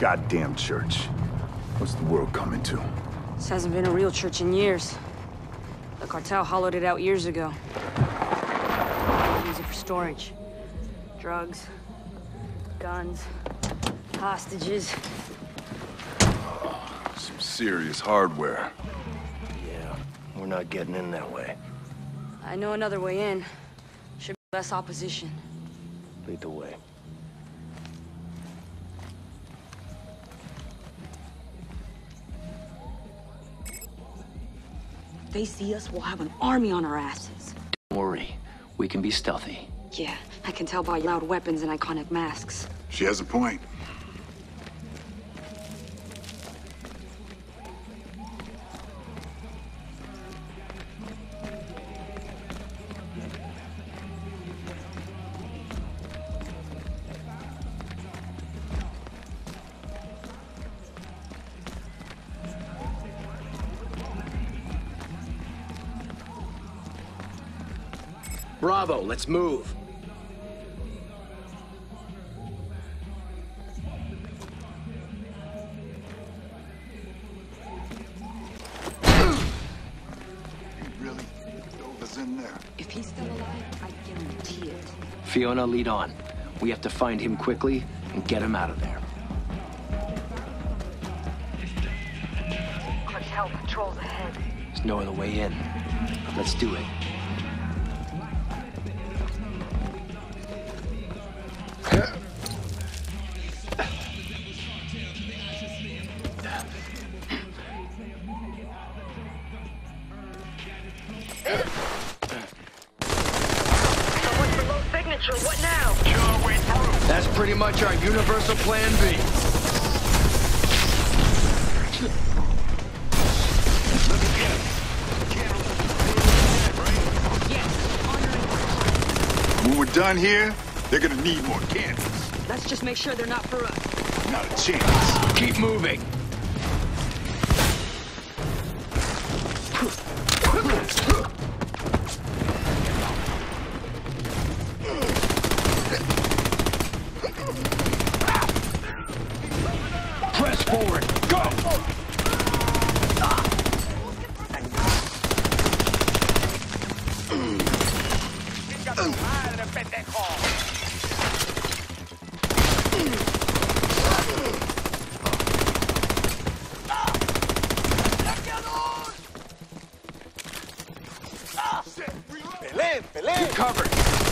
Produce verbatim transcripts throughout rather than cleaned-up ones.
goddamn church. What's the world coming to? This hasn't been a real church in years. The Cartel hollowed it out years ago. Use it for storage. Drugs, guns, hostages. Some serious hardware. Yeah, we're not getting in that way. I know another way in. Should be less opposition. Lead the way. If they see us, we'll have an army on our asses. Don't worry. We can be stealthy. Yeah, I can tell by loud weapons and iconic masks. She has a point. Bravo, let's move. Really? Dova's in there. If he's still alive, I guarantee it. Fiona, lead on. We have to find him quickly and get him out of there. Cartel patrols ahead. There's no other way in. Let's do it. What now? That's pretty much our universal plan B. When we're done here, they're gonna need more cannons. Let's just make sure they're not for us. Not a chance. Keep moving. Press forward. Go! You're covered.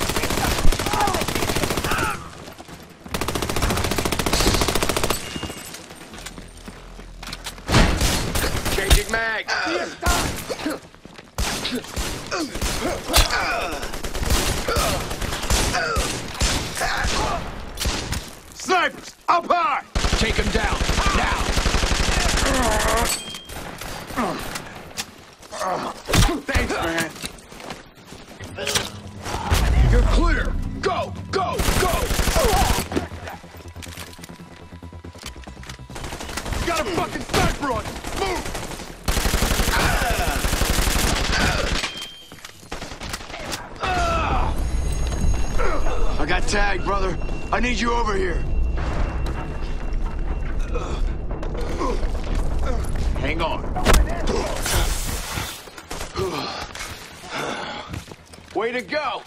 Changing mag. Snipers, up high! Take him down, now! Thanks, man. You're clear! Go, go, go! You got a fucking sniper on you! Move! I got tagged, brother. I need you over here. Hang on. Way to go!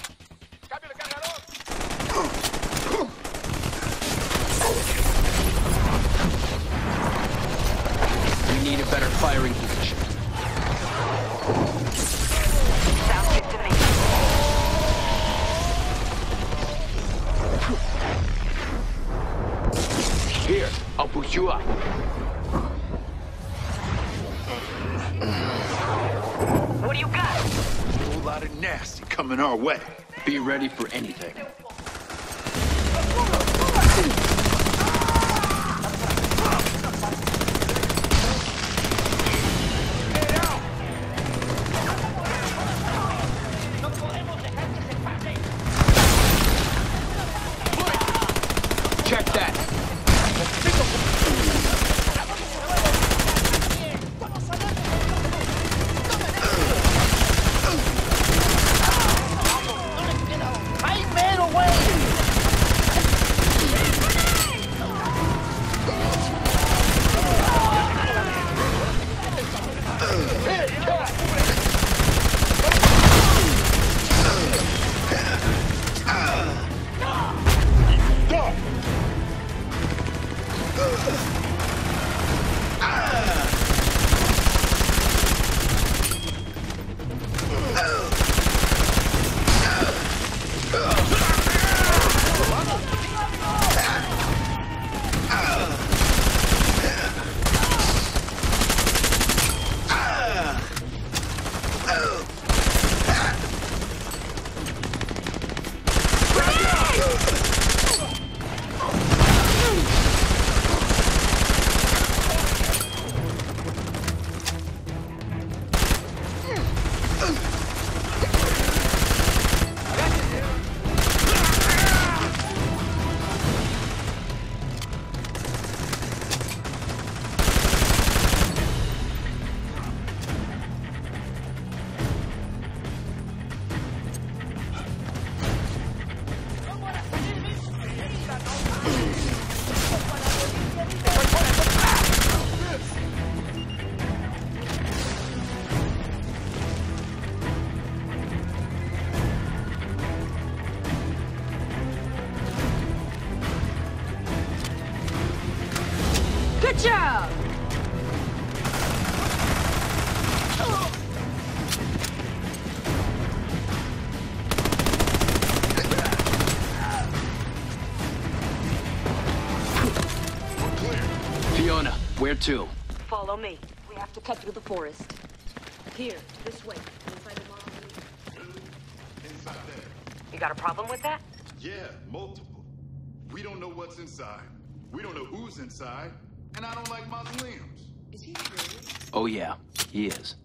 We need a better firing position. Sounds good to me. Here, I'll boost you up. What do you got? A whole lot of nasty coming our way. Be ready for anything. Check that. Hay menos, güey. Where to? Follow me. We have to cut through the forest. Here, this way. Inside the mausoleum. Inside there. You got a problem with that? Yeah, multiple. We don't know what's inside. We don't know who's inside. And I don't like mausoleums. Is he serious? Oh yeah, he is.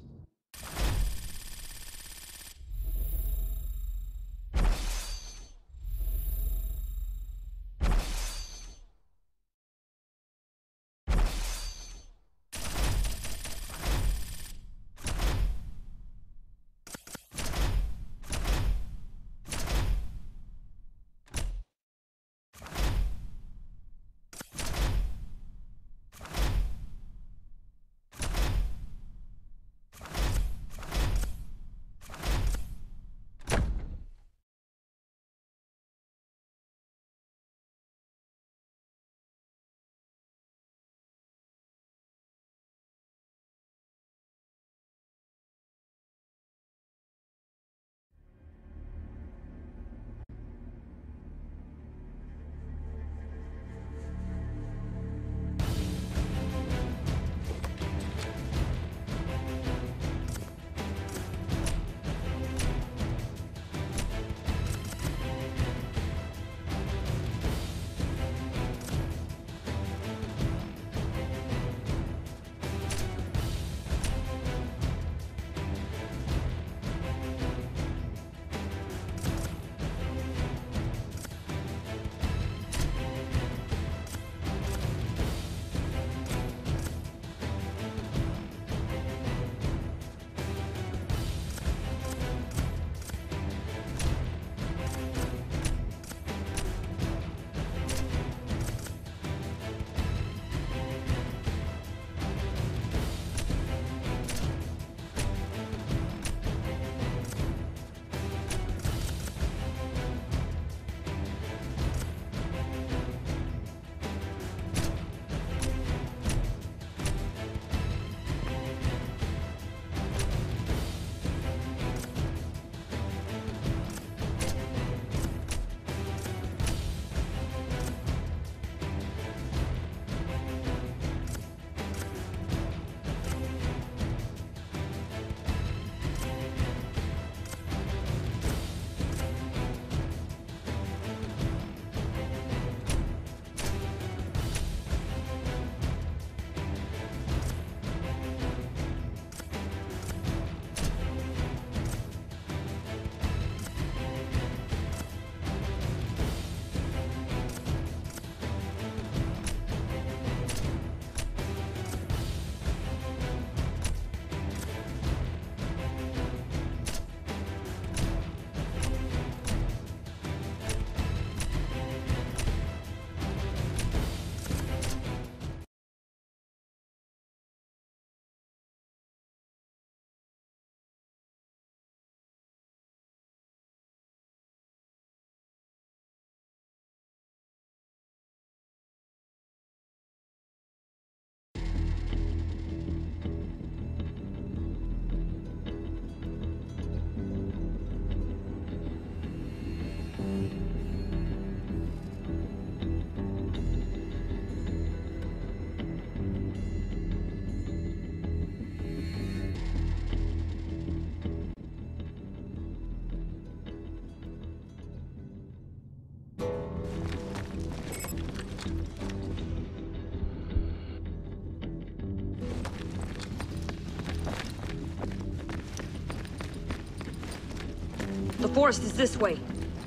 The forest is this way.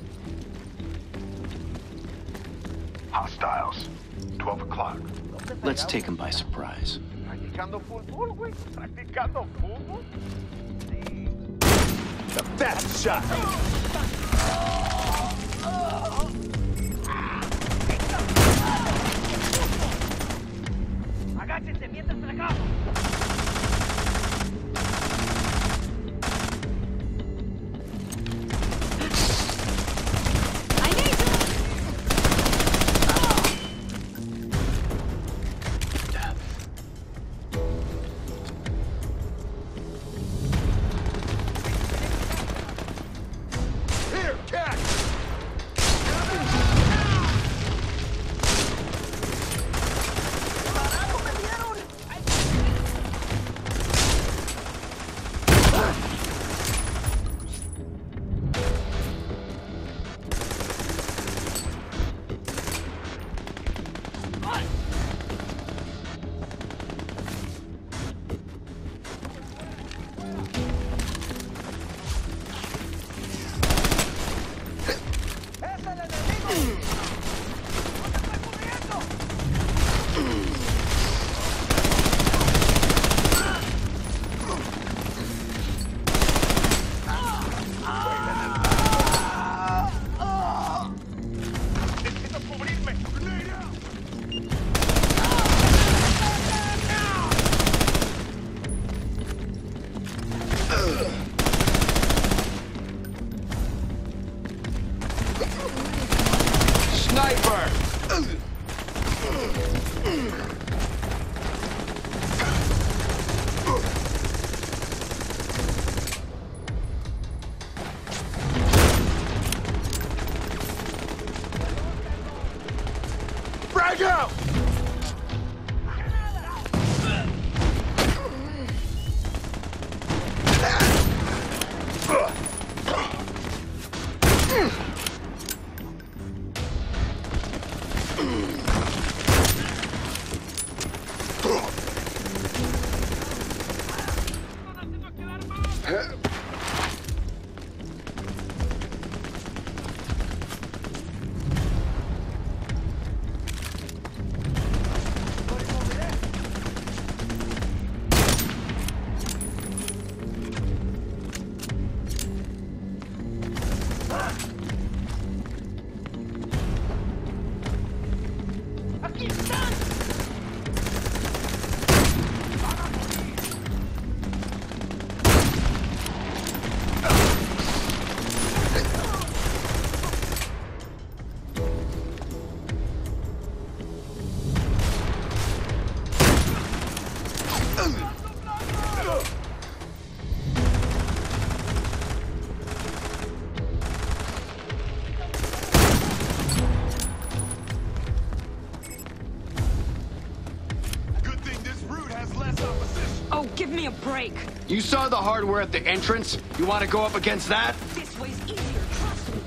Hostiles. twelve o'clock. Let's take him by surprise. Practicando fútbol, güey. Practicando fútbol. The fast shot. Agáchense mientras tragamos. Sniper! Frag out! Give me a break. You saw the hardware at the entrance? You want to go up against that? This way's easier, trust me.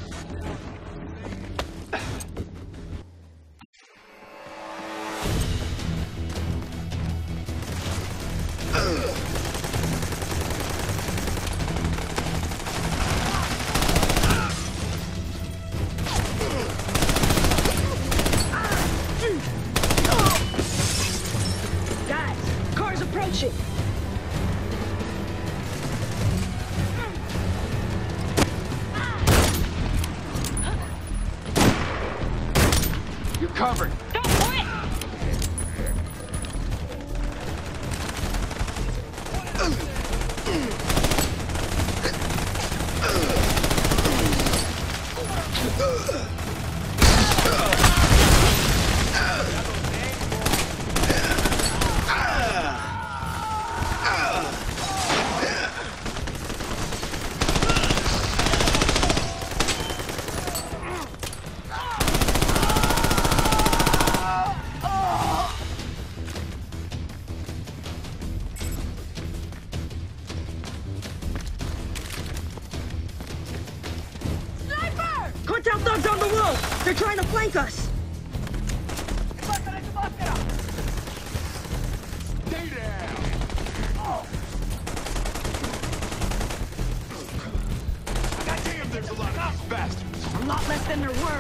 You're covered. Don't quit! Cartel thugs on the road! They're trying to flank us! Stay down! Goddamn, there's a lot of these bastards! A lot less than there were.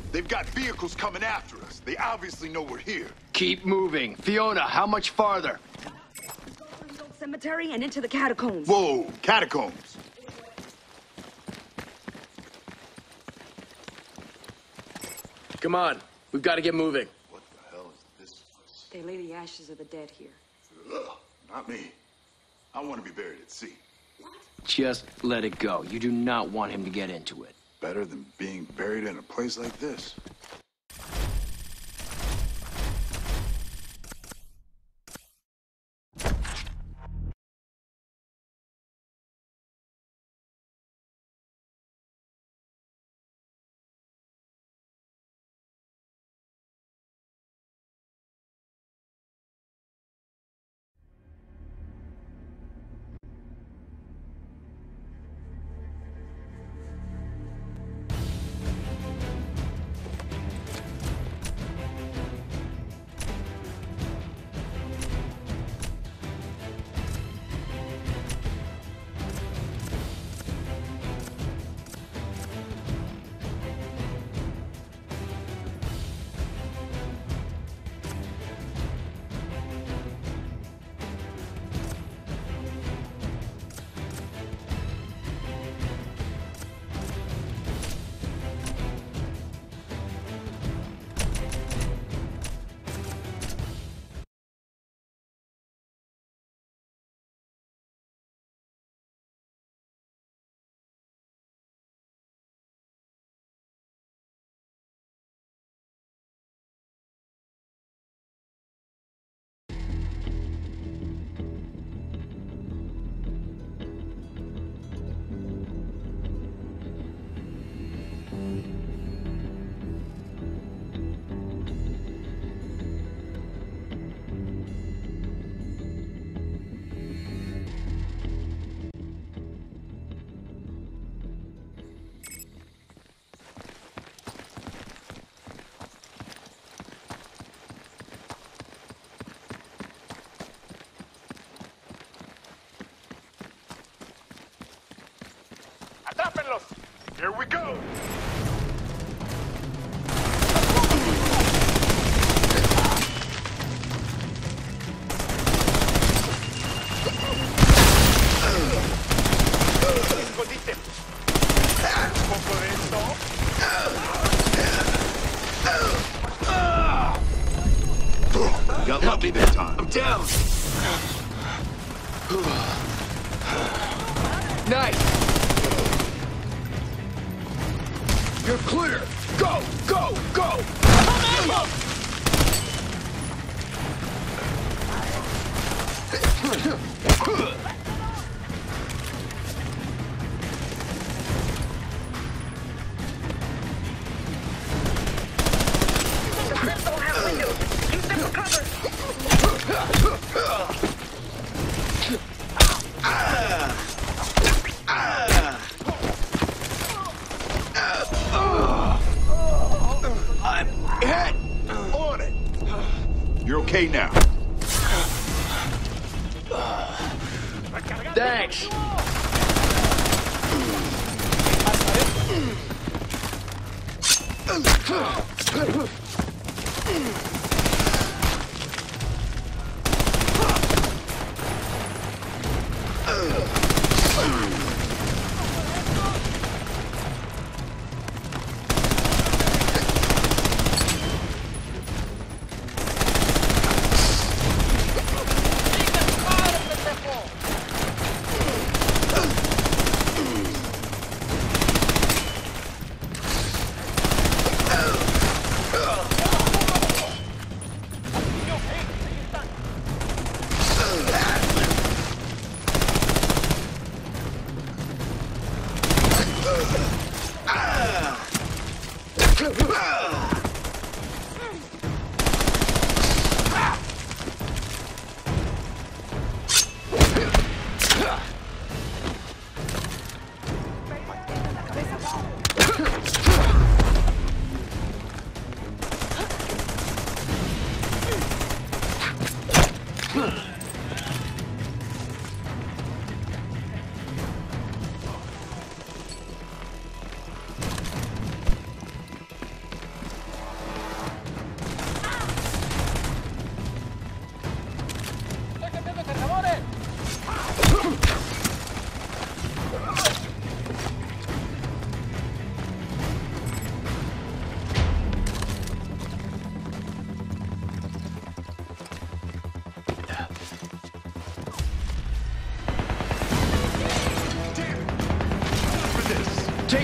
They've got vehicles coming after us. They obviously know we're here. Keep moving. Fiona, how much farther? Go through the old cemetery and into the catacombs. Whoa, catacombs. Come on. We've got to get moving. What the hell is this place? They lay the ashes of the dead here. Ugh, not me. I want to be buried at sea. Just let it go. You do not want him to get into it. Better than being buried in a place like this. ¡Atrápenlos! Here we go! ¡Escondite! Un poco de esto. Got lucky this time. I'm down. Nice. You're clear. Go, go, go. I'm hit. On it. You're okay now. Thanks.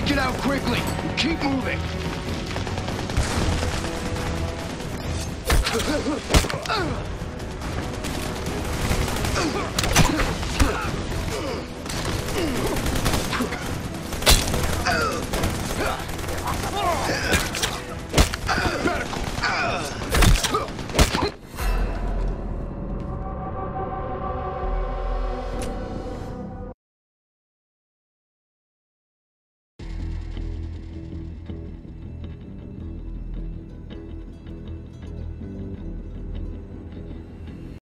Take it out quickly. Keep moving.